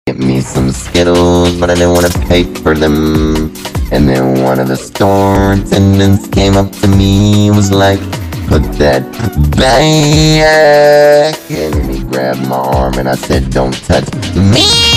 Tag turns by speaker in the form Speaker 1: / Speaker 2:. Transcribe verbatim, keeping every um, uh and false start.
Speaker 1: get me some Skittles, but I didn't want to pay for them. And then one of the store attendants came up to me, was like, put that back. And then he grabbed my arm and I said, don't touch me.